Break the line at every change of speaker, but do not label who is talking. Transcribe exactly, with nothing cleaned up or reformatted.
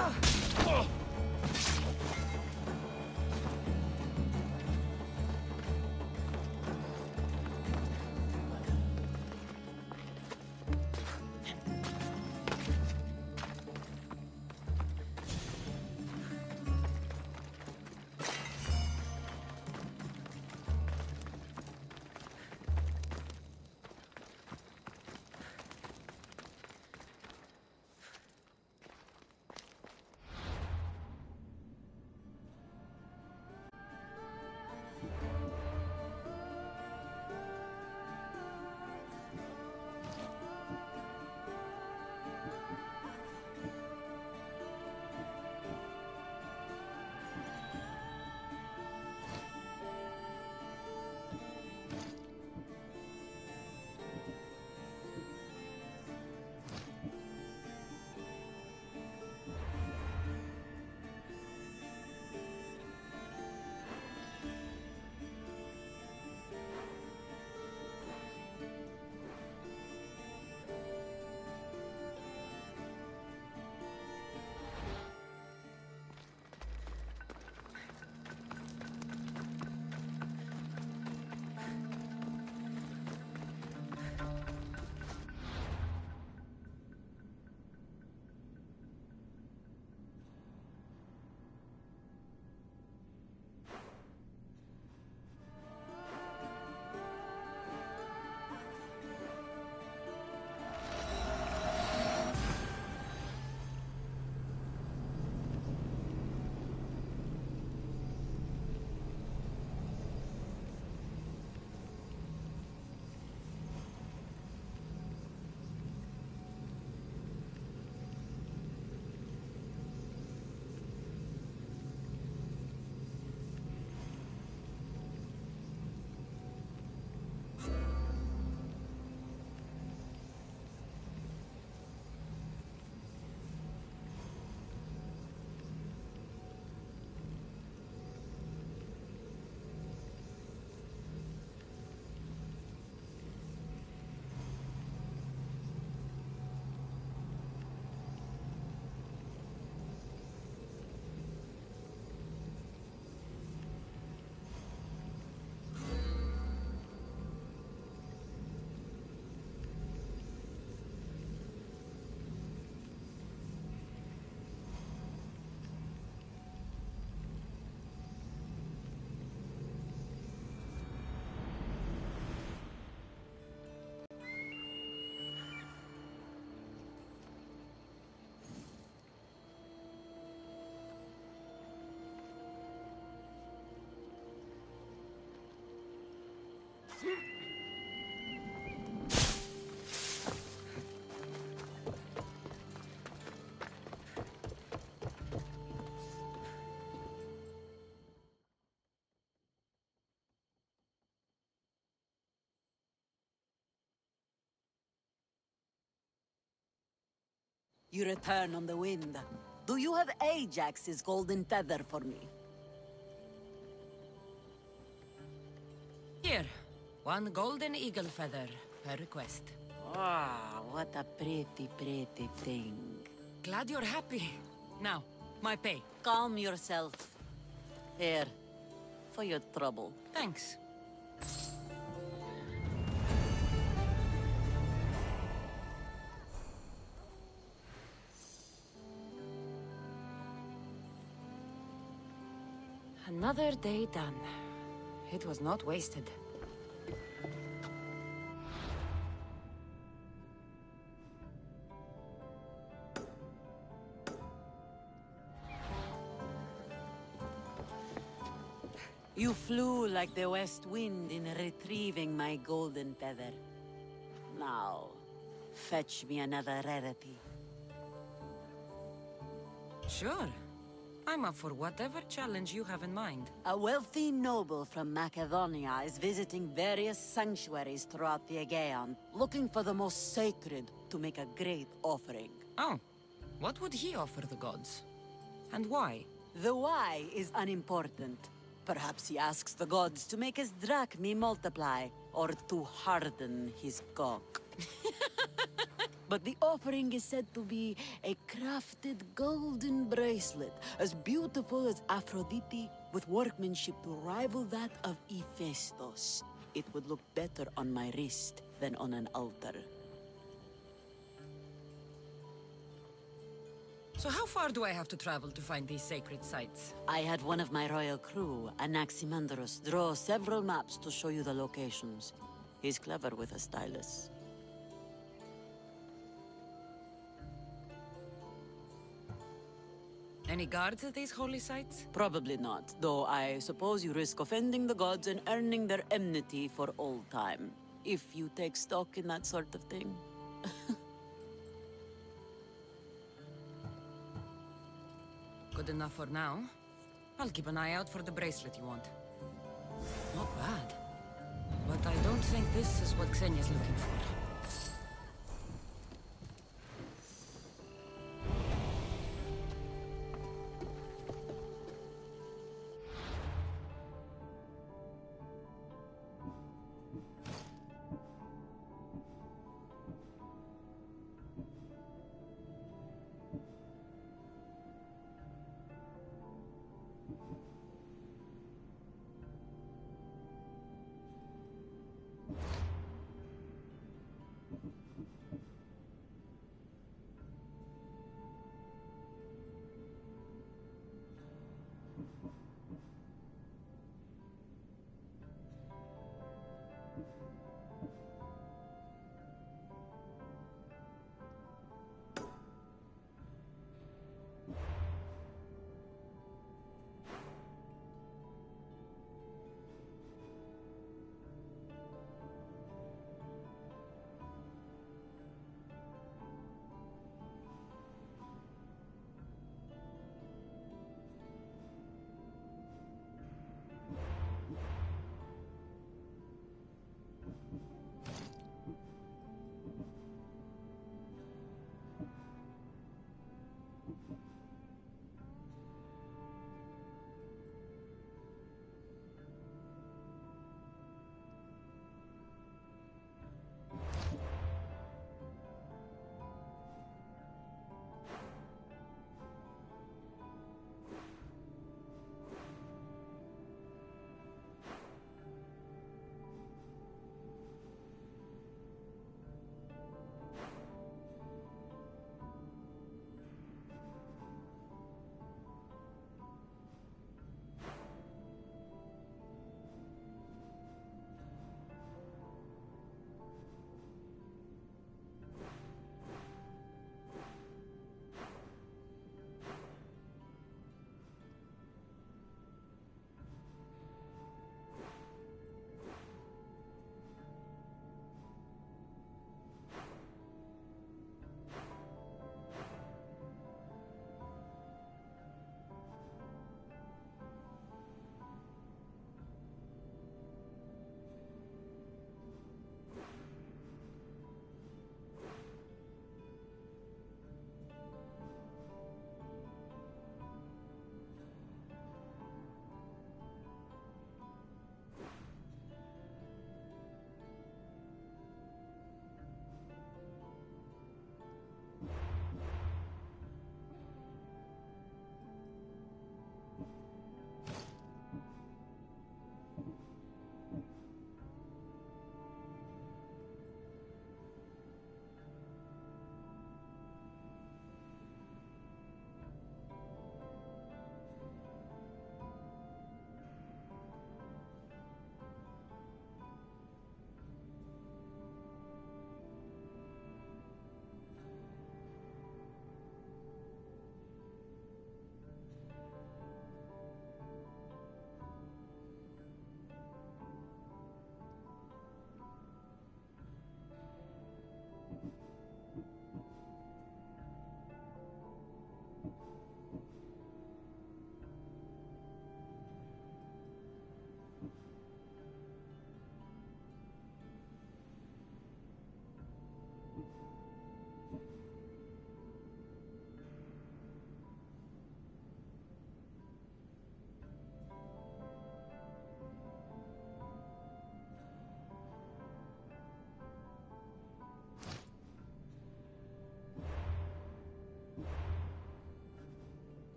You return on the wind. Do you have Ajax's golden feather for me?
Here. One golden eagle feather, per request.
Ah, what a pretty, pretty thing.
Glad you're happy. Now, my pay.
Calm yourself. Here, for your trouble.
Thanks. Another day done. It was not wasted.
You flew like the west wind in retrieving my golden feather. Now, fetch me another rarity.
Sure. I'm up for whatever challenge you have in mind.
A wealthy noble from Macedonia is visiting various sanctuaries throughout the Aegean, looking for the most sacred to make a great offering.
Oh, what would he offer the gods? And why?
The why is unimportant. Perhaps he asks the gods to make his drachmi multiply, or to harden his cock. But the offering is said to be a crafted golden bracelet, as beautiful as Aphrodite, with workmanship to rival that of Hephaestus. It would look better on my wrist than on an altar.
So how far do I have to travel to find these sacred sites?
I had one of my royal crew, Anaximandros, draw several maps to show you the locations. He's clever with a stylus.
Any guards at these holy sites?
Probably not, though I suppose you risk offending the gods and earning their enmity for all time. If you take stock in that sort of thing.
Good enough for now. I'll keep an eye out for the bracelet you want. Not bad. But I don't think this is what Xenia's looking for.